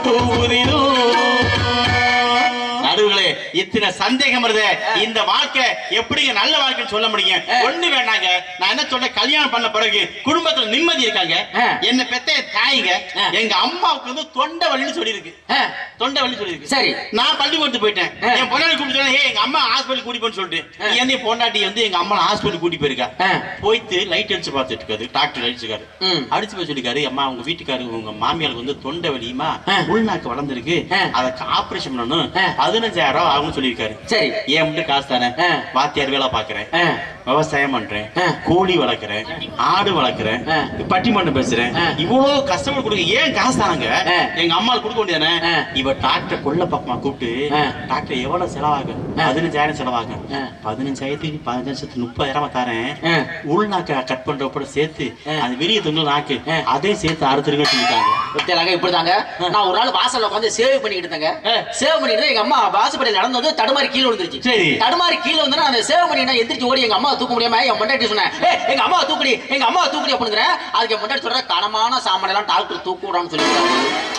நடுவுகளே இத்தனை சந்தேகம் வருது. இந்த வாழ்க்கை எப்படிங்க நல்ல வாழ்க்கைன்னு சொல்ல முடியும்? ஒண்ணு வேண்டாங்க. நான் என்ன சொல்றேன், கல்யாணம் பண்ண பிறகு குடும்பத்துல நிம்மதி இருக்காங்க. என்ன பெத்த தாய்ங்க எங்க அம்மாவுக்கு வந்து தொண்டை வலின்னு சொல்லிருக்கு. தொண்டை வலி சொல்லிருக்கு. சரி, நான் பள்ளிக்கூடத்துக்கு போயிட்டேன். என் பொண்ணாடி கூப்பிட்டு எங்க அம்மா ஹாஸ்பிட்டல் கூட்டி போன்னு சொல்லிட்டு என் பொண்டாட்டி வந்து எங்க அம்மா ஹாஸ்பிட்டல் கூட்டி போயிருக்கா. போயிட்டு லைட் அடிச்சு பார்த்துட்டு இருக்காரு. டாக்டர் அடிச்சுக்காரு. அடிச்சு போய் சொல்லிருக்காரு, அம்மா உங்க வீட்டுக்காரு உங்க மாமியாருக்கு வந்து தொண்டை வலியுமா உள்நாக்கு வளர்ந்துருக்கு, அதுக்கு ஆபரேஷன் பண்ணணும், 15,000 ஆகும்னு சொல்லியிருக்காரு. சரி, ஏன் மட்டும் காசு தானே, வாத்தியார் வேலை பாக்குறேன், விவசாயம் பண்றேன், கோழி வளர்க்குறேன், ஆடு வளர்க்குறேன், பட்டிமன்றம் பேசுறேன், இவ்வளவு கஷ்டப்பட்டு கொடுக்க ஏன் காசு தானங்க எங்க அம்மாவுக்கு கொடுக்க வேண்டியதானே. இவ டாக்டர் கொள்ள பக்கமா கூப்பிட்டு டாக்டர் எவ்வளவு செலவாகும், 15,000 செலவாகும், 15,000 30,000 தரேன், உள்நாக்க கட் பண்றப்ப சேர்த்து அது வெளியே தொங்க நாக்கு அதையும் சேர்த்து அறுத்துருங்க சொல்லிட்டாங்க. இப்படிதாங்க நான் ஒரு நாள் வாசல்ல உட்காந்து சேவ் பண்ணிட்டு இருந்தேங்க. சேவ் பண்ணிட்டு எங்க அம்மா வாசப்படியில் நடந்தது தடுமாறி கீழே விழுந்துருச்சு. சரி, தடுமாறி கீழே வந்து அந்த சேவ் பண்ணிட்டு எந்திரிச்சு ஓடி எங்க அம்மா தூக்க முடியாம என் பொண்டாட்டி சொன்னேன், எங்க அம்மா தூக்குடி, எங்க அம்மா தூக்குடி அப்படிங்கிறேன். அதுக்கு என் பொண்டாட்டி சொல்ற கனமான சாமான் எல்லாம் டாக்டர் தூக்க விடான்னு சொல்லிட்டாங்க.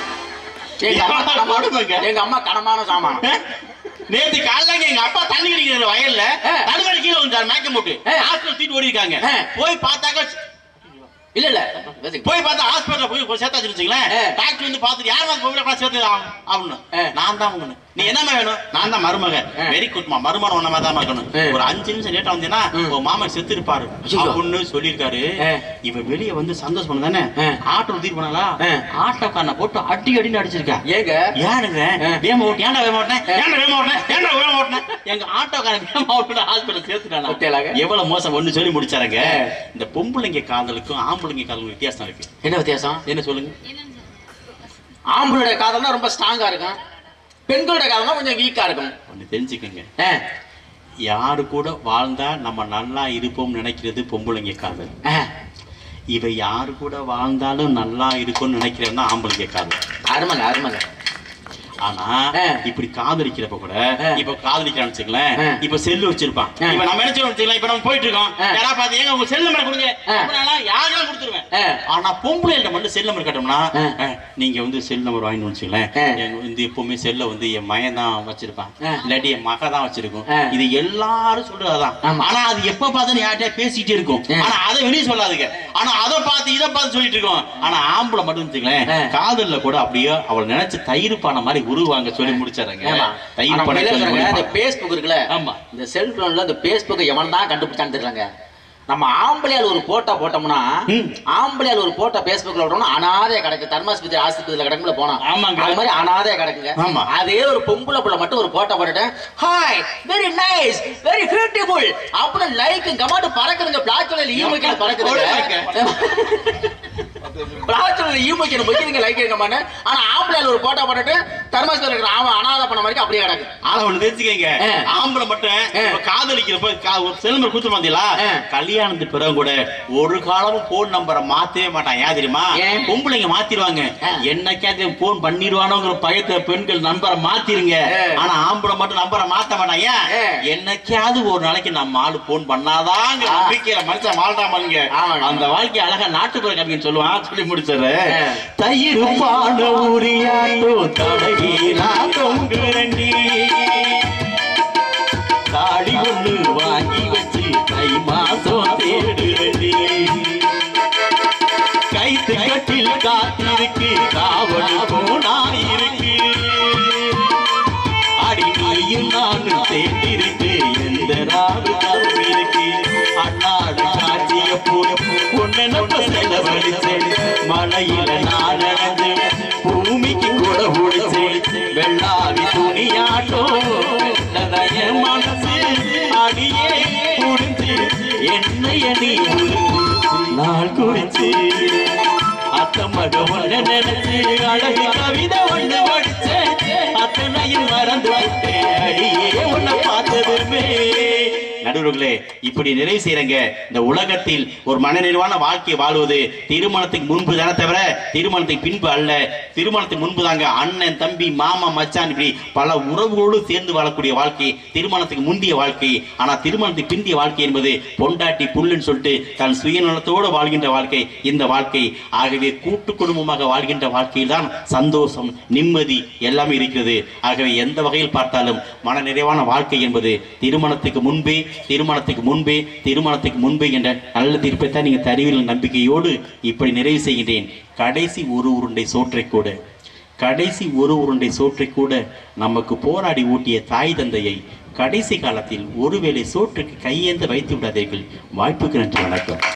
எங்க அம்மா கனமான சாமான். நேத்து காலையில எங்க அப்பா தண்ணி குடிக்கிற வயல்ல தடுமாறி கீழே வந்து மேக்கம் போட்டு ஹாஸ்பிட்டல் தூக்கிட்டு ஓடி இருக்காங்க. போய் பார்த்தாக்க இல்ல இல்ல போய் பார்த்தா ஹாஸ்பிட்டல் போய் சேர்த்தாச்சு வச்சுங்களேன். டாக்டர் வந்து பார்த்துட்டு யாரும் சேர்த்து ஆகணும். நான் தான் நீ என்னமா வேணும், நான் தான் மருமக. வெரி குட்மா, மருமகன் ஒன்ன மாதிரி தான் இருக்கணும். ஒரு 5 நிமிஷம் லேட்டா வந்தீங்கன்னா உன் மாமா செத்து இருப்பாரு அப்படின்னு சொல்லியிருக்காரு. இவ வெளியே வந்து சந்தோஷம் பண்ண தானே ஆட்டோ தூக்கி போனாலா, ஆட்டோக்காரனை போட்டு அடி அடின்னு அடிச்சிருக்கா. ஏங்க ஏனுங்க வேம ஓட்டு, ஏன்டா வேம ஓட்டினேன், ஏன்டா வேம ஓட்டினேன், ஏன்டா வேம ஓட்டினேன், எங்க ஆட்டோக்காரன் வேம ஓட்டு ஹாஸ்பிட்டல் சேர்த்துட்டாங்க. எவ்வளவு மோசம் ஒண்ணு சொல்லி முடிச்சாருங்க. இந்த பொம்பளைங்க காதலுக்கும் ஆம்பளைங்க காதலுக்கும் வித்தியாசம் இருக்கு. என்ன வித்தியாசம், என்ன சொல்லுங்க? ஆம்பளோட காதல்னா ரொம்ப ஸ்ட்ராங்கா இருக்கும், பெண்களோட காதல்னா கொஞ்சம் வீக்கா இருக்கும். ஒண்ணு தெரிஞ்சுக்கங்க, யாரு கூட வாழ்ந்தா நம்ம நல்லா இருப்போம் நினைக்கிறது பொம்பளைங்க காதல். இவ யாரு கூட வாழ்ந்தாலும் நல்லா இருக்கும்னு நினைக்கிறதுனா ஆம்பளைங்க காதல். அருமங்க அருமங்க. ஆனா இப்படி காதலிக்கிறப்ப கூட இப்ப காதலிக்கிறான்னு வச்சுக்கலாம், இப்ப செல்லு வச்சிருப்பான். இப்ப நம்ம என்ன வச்சுக்கலாம், இப்ப நம்ம போயிட்டு இருக்கோம், யாரா பாத்து எங்க உங்க செல் நம்பர் கொடுங்க, யாரும் கொடுத்துருவேன். ஆனா பொம்பளைகிட்ட மட்டும் செல் நம்பர் கேட்டோம்னா, நீங்க வந்து செல் நம்பர் வாங்கி வச்சுக்கலாம், வந்து எப்பவுமே செல்ல வந்து என் மகன் தான் வச்சிருப்பான், இல்லாட்டி என் மக தான் வச்சிருக்கும். இது எல்லாரும் சொல்றதுதான். ஆனா அது எப்ப பார்த்து யார்கிட்டயா பேசிட்டே இருக்கும், ஆனா அதை வெளியே சொல்லாதுங்க. ஆனா அதை பார்த்து இதை பார்த்து சொல்லிட்டு இருக்கோம். ஆனா ஆம்பளை மட்டும் வச்சுக்கலாம், காதல்ல கூட அப்படியே அவளை நினைச்சு தயிர் பான மாதிரி உருவாங்க சொல்லி முடிச்சாருங்க. இந்த பேஸ்புக் இருக்குல்ல, இந்த செல்போன்ல இந்த பேஸ்புக் எவன் தான் கண்டுபிடிச்சான்னு தெரியலங்க. நம்ம ஆம்பளையால் ஒரு போட்டோ போட்டோம்னா, ஆம்பளையால் ஒரு போட்டோ பேஸ்புக்ல விட்டோம்னா அனாதையா கிடக்கு. தர்மாஸ்பத்திரி ஆஸ்பத்திரியில கிடக்குல போனா அது மாதிரி அனாதையா கிடக்குங்க. அதே ஒரு பொம்பளை புள்ள மட்டும் ஒரு போட்டோ போட்டுட்டேன், hi very nice very beautiful அப்படின்னு லைக் கமாண்ட் பறக்குதுங்க. பிளாக்ல ஈமோக்கில பறக்குதுங்க. ஆனா ஆம்பளையால் ஒரு போட்டோ போட்டுட்டு தர்மாஸ்பத்திரி இருக்கிற அனாதை பண்ண மாதிரி அப்படியே கிடக்கு. ஆனா ஒண்ணு தெரிஞ்சுக்கங்க, ஆம்பளை மட்டும் காதலிக்கிறப்ப ஒரு செல் நம்பர் கொடுத்து வந்தீங்களா, கல்யாணத்துக்கு பிறகு கூட ஒரு காலமும் போன் நம்பரை மாத்தவே மாட்டான். ஏன் தெரியுமா? பொம்பளைங்க மாத்திடுவாங்க. என்னைக்காவது போன் பண்ணிடுவானோங்கிற பயத்துல பெண்கள் நம்பரை மாத்திருங்க. ஆனா ஆம்பளை மட்டும் நம்பரை மாத்த மாட்டான். ஏன்? என்னைக்காவது ஒரு நாளைக்கு நம்ம ஆளு போன் பண்ணாதாங்க நம்பிக்கையில மனுஷன் வாழ்றாமங்க. அந்த வாழ்க்கை அழகா நாட்டுப்புற கவிஞன் சொல்லுவான், சொல்லி முடிச்சாரு. தயிர் பான ஊரியாட்டோ தடகீரா தொங்குரண்டி, தாடி ஒண்ணு வாங்கி வச்சு தை மாசம் தேடுரண்டி, கைத்து கட்டில் காத்திருக்கு காவல் போனாய் இருக்கு, அடி நீயும் நானும் சேர்ந்திருக்கு எந்த நாடு தரும் இருக்கு, அண்ணாடு காட்சிய போய் பொண்ணு நம்ம செலவழிச்சு மழையில நான் நடந்து பூமிக்கு கூட ஒழிச்சு வெள்ளாவி துணியாட்டோ மனசு அடியே புரிஞ்சு என்னைய நீ நாள் குறிச்சு அத்த மக ஒண்ணு நினைச்சு அழகு கவிதை ஒண்ணு படிச்ச அத்தனையும் மறந்து விட்டேன் அடியே உன்னை பார்த்ததுமே நடுவர்களே இப்படி நிறைவு செய்யறங்க. இந்த உலகத்தில் ஒரு மனநிறைவான வாழ்க்கை வாழ்வது திருமணத்துக்கு முன்பு தானே தவிர திருமணத்துக்கு பின்பு அல்ல. திருமணத்துக்கு முன்பு தாங்க அண்ணன் தம்பி மாமா மச்சான் இப்படி பல உறவுகளோடு சேர்ந்து வாழக்கூடிய வாழ்க்கை திருமணத்துக்கு முந்தைய வாழ்க்கை. ஆனா திருமணத்துக்கு பிந்திய வாழ்க்கை என்பது பொண்டாட்டி புல்லுன்னு சொல்லிட்டு தன் சுயநலத்தோடு வாழ்கின்ற வாழ்க்கை இந்த வாழ்க்கை. ஆகவே கூட்டு குடும்பமாக வாழ்கின்ற வாழ்க்கையில் தான் சந்தோஷம் நிம்மதி எல்லாமே இருக்கிறது. ஆகவே எந்த வகையில் பார்த்தாலும் மன நிறைவான வாழ்க்கை என்பது திருமணத்துக்கு முன்பே என்ற நல்ல தீர்ப்பை தான் நீங்க தருவீர்கள் நம்பிக்கையோடு இப்படி நிறைவு செய்கின்றேன். கடைசி ஒரு உருண்டை சோற்றை கூட நமக்கு போராடி ஊட்டிய தாய் தந்தையை கடைசி காலத்தில் ஒருவேளை சோற்றுக்கு கையேந்து வைத்து விடாதீர்கள். வாய்ப்புக்கு நன்றி, வணக்கம்.